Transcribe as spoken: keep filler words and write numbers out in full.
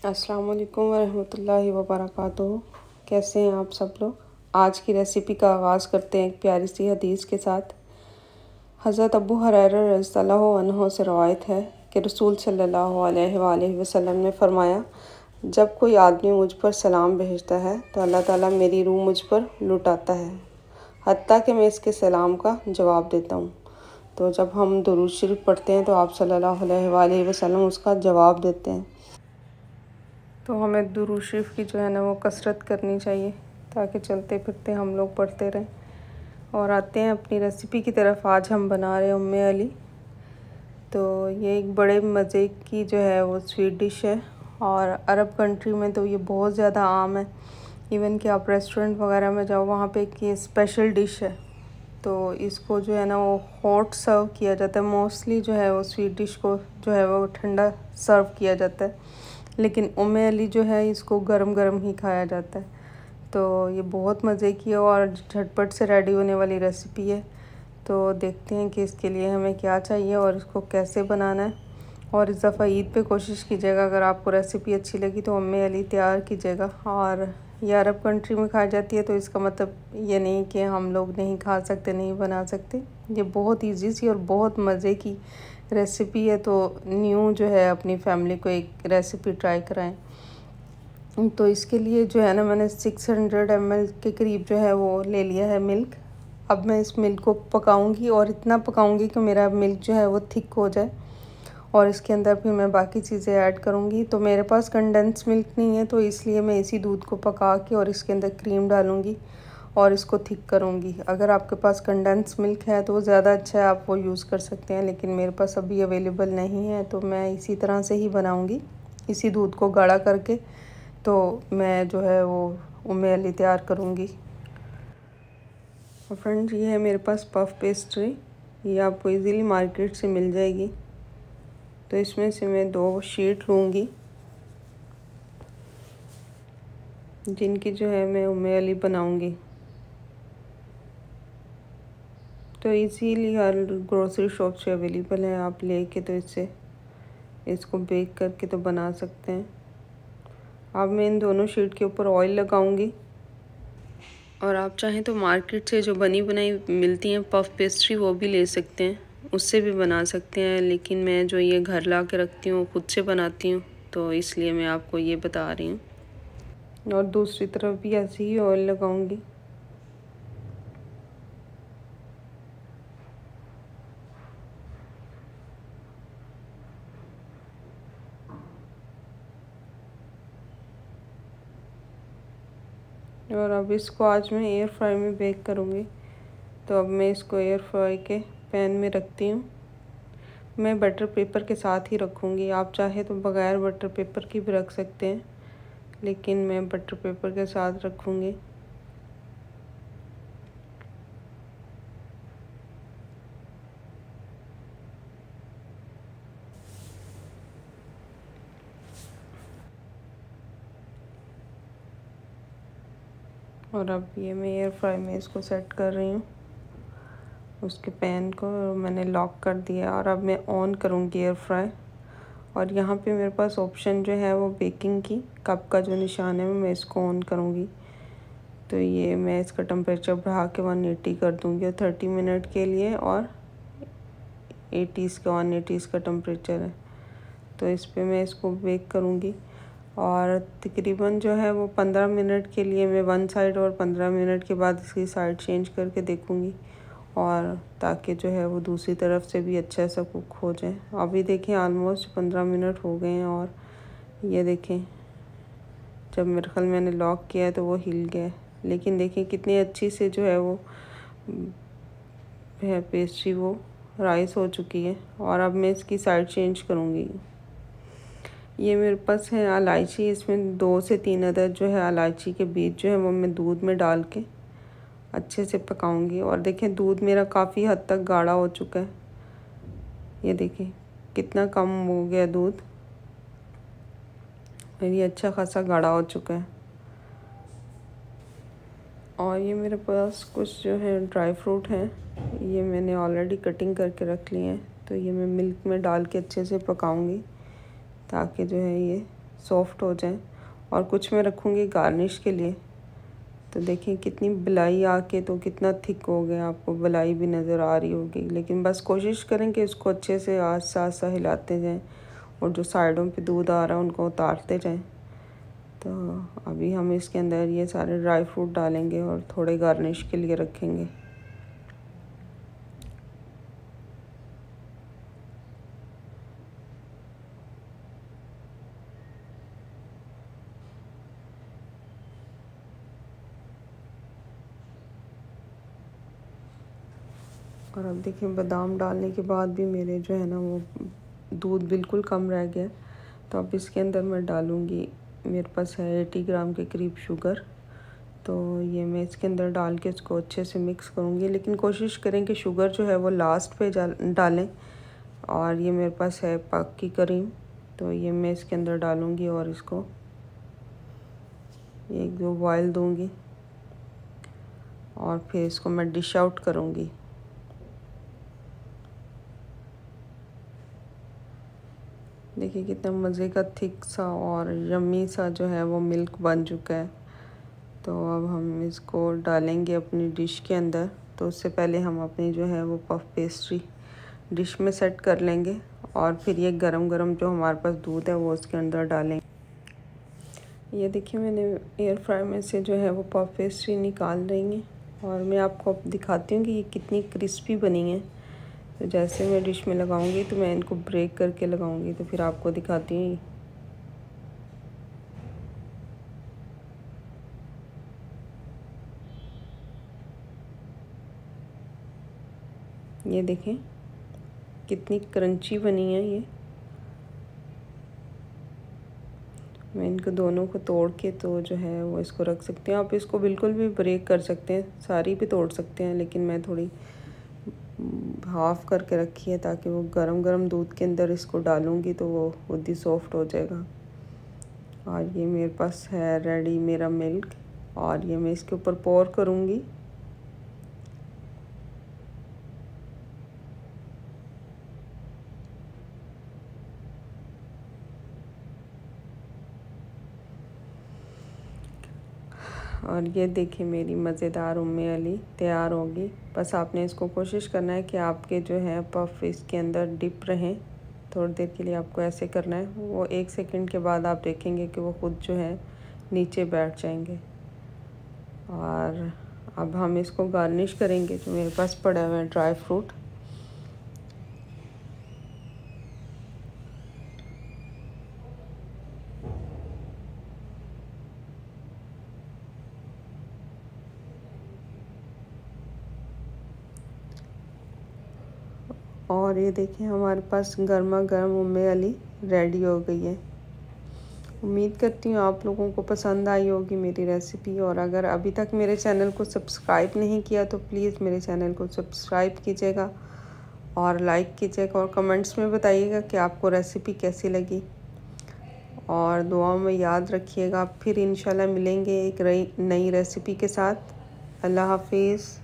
अस्सलाम वालेकुम वरहमतुल्लाहि वबरकातुहू। कैसे हैं आप सब लोग। आज की रेसिपी का आगाज़ करते हैं एक प्यारी सी हदीस के साथ। हज़रत अबू हुरैरा रज़ियल्लाहु अन्हु से रवायत है कि रसूल सल्लल्लाहु अलैहि वसल्लम ने फरमाया, जब कोई आदमी मुझ पर सलाम भेजता है तो अल्लाह ताला मेरी रूह मुझ पर लुटाता है, हत्ता कि मैं इसके सलाम का जवाब देता हूँ। तो जब हम दुरूद शरीफ पढ़ते हैं तो आप सल्लल्लाहु अलैहि वसल्लम उसका जवाब देते हैं। तो हमें दुरूद शरीफ की जो है ना वो कसरत करनी चाहिए ताकि चलते फिरते हम लोग पढ़ते रहें। और आते हैं अपनी रेसिपी की तरफ। आज हम बना रहे हैं उम्मे अली। तो ये एक बड़े मज़े की जो है वो स्वीट डिश है और अरब कंट्री में तो ये बहुत ज़्यादा आम है। इवन कि आप रेस्टोरेंट वगैरह में जाओ वहाँ पे एक ये स्पेशल डिश है। तो इसको जो है ना वो हॉट सर्व किया जाता है। मोस्टली जो है वो स्वीट डिश को जो है वो ठंडा सर्व किया जाता है, लेकिन उम्मे अली जो है इसको गरम गरम ही खाया जाता है। तो ये बहुत मज़े की है और झटपट से रेडी होने वाली रेसिपी है। तो देखते हैं कि इसके लिए हमें क्या चाहिए और इसको कैसे बनाना है। और इस दफ़ा ईद पे कोशिश कीजिएगा, अगर आपको रेसिपी अच्छी लगी तो उम्मे अली तैयार कीजिएगा। और ये अरब कंट्री में खाई जाती है तो इसका मतलब ये नहीं कि हम लोग नहीं खा सकते, नहीं बना सकते। ये बहुत ईजी सी और बहुत मज़े की रेसिपी है। तो न्यू जो है अपनी फैमिली को एक रेसिपी ट्राई कराएं। तो इसके लिए जो है ना मैंने सिक्स हंड्रेड एम एल के करीब जो है वो ले लिया है मिल्क। अब मैं इस मिल्क को पकाऊंगी और इतना पकाऊंगी कि मेरा मिल्क जो है वो थिक हो जाए और इसके अंदर फिर मैं बाकी चीज़ें ऐड करूंगी। तो मेरे पास कंडेंस मिल्क नहीं है तो इसलिए मैं इसी दूध को पका के और इसके अंदर क्रीम डालूंगी और इसको थिक करूँगी। अगर आपके पास कंडेंस मिल्क है तो वो ज़्यादा अच्छा है, आप वो यूज़ कर सकते हैं, लेकिन मेरे पास अभी अवेलेबल नहीं है तो मैं इसी तरह से ही बनाऊँगी। इसी दूध को गाढ़ा करके तो मैं जो है वो उम्मे अली तैयार करूँगी। और फ्रेंड्स ये है मेरे पास पफ पेस्ट्री, ये आपको इजीली मार्केट से मिल जाएगी। तो इसमें से मैं दो शीट लूँगी जिनकी जो है मैं उम्मे अली बनाऊँगी। तो इजीली हर ग्रोसरी शॉप से अवेलेबल है, आप लेके तो इससे इसको बेक करके तो बना सकते हैं। अब मैं इन दोनों शीट के ऊपर ऑयल लगाऊंगी और आप चाहें तो मार्केट से जो बनी बनाई मिलती हैं पफ पेस्ट्री वो भी ले सकते हैं, उससे भी बना सकते हैं। लेकिन मैं जो ये घर ला के रखती हूँ खुद से बनाती हूँ तो इसलिए मैं आपको ये बता रही हूँ। और दूसरी तरफ भी ऐसे ही ऑयल लगाऊंगी। और अब इसको आज मैं एयर फ्राई में बेक करूँगी। तो अब मैं इसको एयर फ्राई के पैन में रखती हूँ। मैं बटर पेपर के साथ ही रखूँगी, आप चाहे तो बग़ैर बटर पेपर की भी रख सकते हैं, लेकिन मैं बटर पेपर के साथ रखूँगी। और अब ये मैं एयर फ्राई में इसको सेट कर रही हूँ उसके पैन को, मैंने लॉक कर दिया। और अब मैं ऑन करूँगी एयर फ्राई। और यहाँ पे मेरे पास ऑप्शन जो है वो बेकिंग की कप का जो निशान है मैं इसको ऑन करूँगी। तो ये मैं इसका टेम्परेचर बढ़ा के वन एटी कर दूँगी और थर्टी मिनट के लिए, और एटी इसका वन एटी इसका टेम्परेचर है। तो इस पर मैं इसको बेक करूँगी और तकरीबन जो है वो पंद्रह मिनट के लिए मैं वन साइड और पंद्रह मिनट के बाद इसकी साइड चेंज करके देखूँगी, और ताकि जो है वो दूसरी तरफ से भी अच्छा सा कुक हो जाए। अभी देखें ऑलमोस्ट पंद्रह मिनट हो गए हैं और ये देखें जब मेरे ख्याल मैंने लॉक किया है तो वो हिल गया है, लेकिन देखें कितनी अच्छी से जो है वो है पेस्ट्री वो राइस हो चुकी है। और अब मैं इसकी साइड चेंज करूँगी। ये मेरे पास है इलायची, इसमें दो से तीन अदद जो है इलायची के बीज जो है वो मैं दूध में डाल के अच्छे से पकाऊंगी। और देखें दूध मेरा काफ़ी हद तक गाढ़ा हो चुका है, ये देखें कितना कम हो गया दूध और ये अच्छा खासा गाढ़ा हो चुका है। और ये मेरे पास कुछ जो है ड्राई फ्रूट हैं, ये मैंने ऑलरेडी कटिंग करके रख लिए हैं। तो ये मैं मिल्क में डाल के अच्छे से पकाऊंगी ताकि जो है ये सॉफ्ट हो जाएं। और कुछ मैं रखूँगी गार्निश के लिए। तो देखिए कितनी बलाई आके तो कितना थिक हो गया, आपको बलाई भी नज़र आ रही होगी। लेकिन बस कोशिश करें कि इसको अच्छे से आस्ता आस्ता हिलाते जाएं और जो साइडों पे दूध आ रहा है उनको उतारते जाएं। तो अभी हम इसके अंदर ये सारे ड्राई फ्रूट डालेंगे और थोड़े गार्निश के लिए रखेंगे। और अब देखिए बादाम डालने के बाद भी मेरे जो है ना वो दूध बिल्कुल कम रह गया। तो अब इसके अंदर मैं डालूँगी, मेरे पास है अस्सी ग्राम के करीब शुगर। तो ये मैं इसके अंदर डाल के इसको अच्छे से मिक्स करूँगी। लेकिन कोशिश करें कि शुगर जो है वो लास्ट पे डालें। और ये मेरे पास है पाक की क्रीम, तो ये मैं इसके अंदर डालूँगी और इसको एक दो बॉयल दूँगी और फिर इसको मैं डिश आउट करूँगी। देखिए कितना मज़े का थिक सा और यम्मी सा जो है वो मिल्क बन चुका है। तो अब हम इसको डालेंगे अपनी डिश के अंदर। तो उससे पहले हम अपनी जो है वो पफ पेस्ट्री डिश में सेट कर लेंगे और फिर ये गरम गरम जो हमारे पास दूध है वो उसके अंदर डालेंगे। ये देखिए मैंने एयर फ्राई में से जो है वो पफ पेस्ट्री निकाल रही हैं और मैं आपको दिखाती हूँ कि ये कितनी क्रिस्पी बनी है। तो जैसे मैं डिश में लगाऊंगी तो मैं इनको ब्रेक करके लगाऊंगी, तो फिर आपको दिखाती हूँ। ये देखें कितनी क्रंची बनी है ये। मैं इनको दोनों को तोड़ के तो जो है वो इसको रख सकते हैं। आप इसको बिल्कुल भी ब्रेक कर सकते हैं, सारी भी तोड़ सकते हैं, लेकिन मैं थोड़ी हाफ़ करके रखी है ताकि वो गरम गरम दूध के अंदर इसको डालूँगी तो वो खुद ही सॉफ्ट हो जाएगा। और ये मेरे पास है रेडी मेरा मिल्क और ये मैं इसके ऊपर पोर करूँगी। और ये देखिए मेरी मज़ेदार उम्मे अली तैयार होगी। बस आपने इसको कोशिश करना है कि आपके जो है पफ इसके अंदर डिप रहें। थोड़ी देर के लिए आपको ऐसे करना है, वो एक सेकंड के बाद आप देखेंगे कि वो खुद जो है नीचे बैठ जाएंगे। और अब हम इसको गार्निश करेंगे। जो मेरे पास पड़ा हुआ है ड्राई फ्रूट, और ये देखिए हमारे पास गर्मा गर्म उम्मे अली रेडी हो गई है। उम्मीद करती हूँ आप लोगों को पसंद आई होगी मेरी रेसिपी। और अगर अभी तक मेरे चैनल को सब्सक्राइब नहीं किया तो प्लीज़ मेरे चैनल को सब्सक्राइब कीजिएगा और लाइक कीजिएगा और कमेंट्स में बताइएगा कि आपको रेसिपी कैसी लगी। और दुआओं में याद रखिएगा। फिर इंशाल्लाह मिलेंगे एक नई रेसिपी के साथ। अल्लाह हाफिज़।